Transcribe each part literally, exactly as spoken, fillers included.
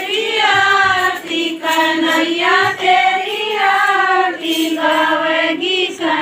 तेरी आरती कन्हैया तेरी आरती गावेगी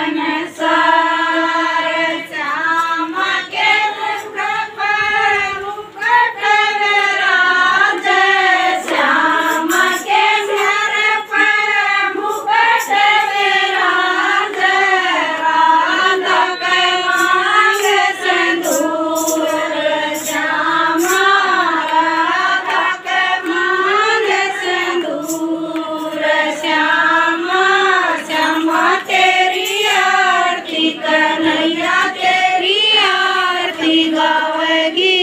संसार। श्याम के मुख पर मुकुट विराजे, श्याम के सिर पर मुकुट विराजे, राधा के मांग सिंदूर, श्यामा राधा के मांग सिंदूर। श्यामा श्यामा तेरी आरती कन्हैया तेरी आरती गावेगी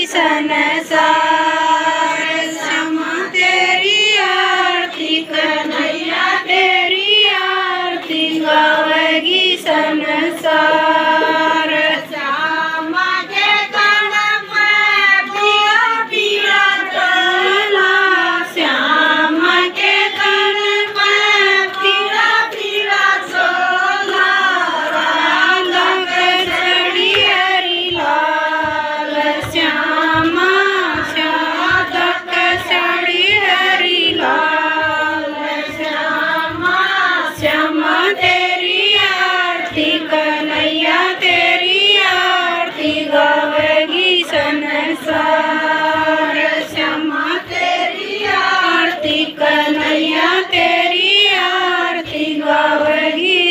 संसार। श्यामा तेरी आरती कन्हैया तेरी आरती गावेगी संसार। श्यामा के तन पे पीला पीला चोला, श्यामा के तन पे पीला पीला चोला, राधा के चढ़ी हरी लाल। श्यामा श्यामा के चढ़ी हरी लाल। श्यामा श्यामा तेरी आरती कन्हैया तेरी आरती गावेगी संसार। श्यामा तेरी आरती कन्हैया तेरी आरती गावेगी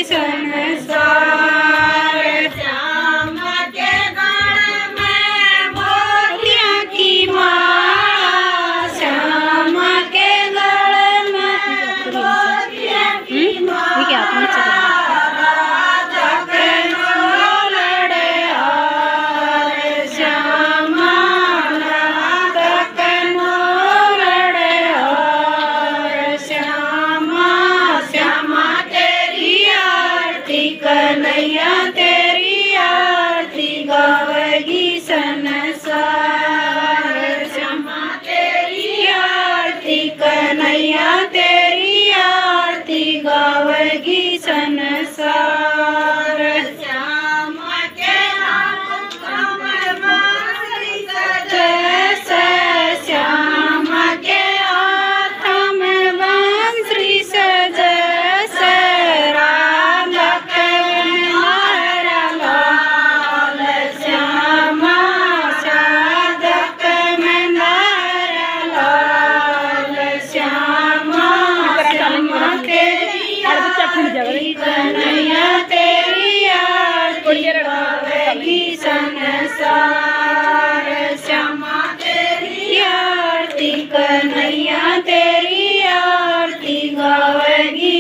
संसार। श्यामा के गले में मोतियों की माला, श्यामा के गले में मोतियों की माला, राधा के नौ लड़े हार। श्यामा राधा के नौ लड़े हार। श्यामा श्यामा तेरी आरती कन्हैया तेरी आरती गावेगी संसार। श्यामा तेरी आरती कन्हैया तेरी आरती गावेगी संसार। श्यामा के हाथ में बांसुरी जैसे, श्यामा के हाथ में बांसुरी जैसे, राधा के नारा लाल। श्यामा राधा के नारा लाल। श्यामा श्यामा तेरी आरती कन्हैया तेरी आरती गावेगी संसार। श्यामा तेरी आरती कन्हैया तेरी आरती गावेगी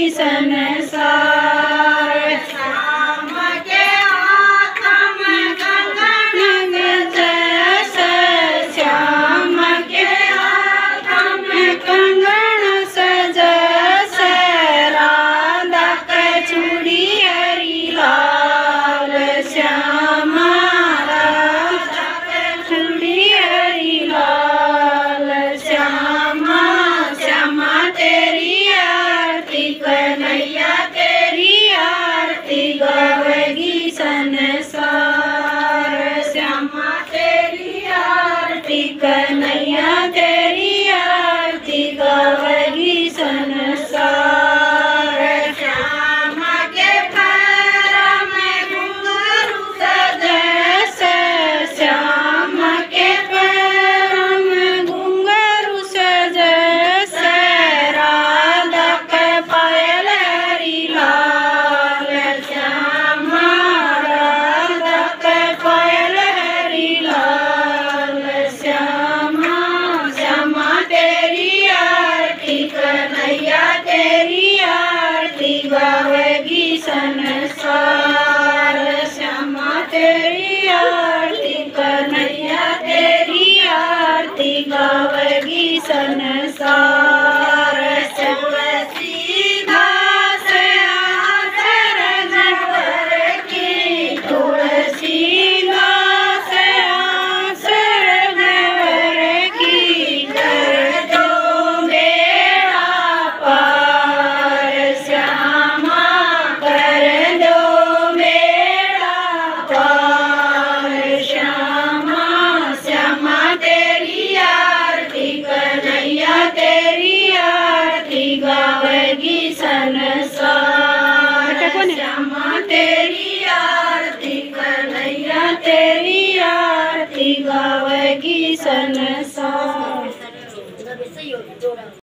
संसार। श्यामा के हाथ में कंगन जैसे, श्यामा के हाथ में कंगन जैसे, राधा के चूड़ी हरी लाल। श्यामा राधा के चूड़ी हरी लाल। श्यामा श्यामा तेरी आरती कन्हैया तेरी आरती गावेगी संसार। श्यामा तेरी आरती कन्हैया तेरी आरती गावेगी संसार। श्यामा के पैरों में घुंघरू जैसे, श्यामा के पैरों में घुंघरू जैसे, राधा के पायल हरी लाल। श्यामा राधा के पायल हरी लाल। श्यामा श्यामा तेरी आरती कन्हैया तेरी आरती गावेगी संसार। श्यामा तेरी आरती कन्हैया तेरी आरती गावेगी संसार। तुलसीदास आचरण वर की, तुलसीदास आचरण वर की, कर दो बेड़ा पार। श्यामा कर दो बेड़ा पार। श्यामा श्यामा तेरी आरती कन्हैया तेरी तेरी आरती कन्हैया तेरी आरती गावेगी संसार।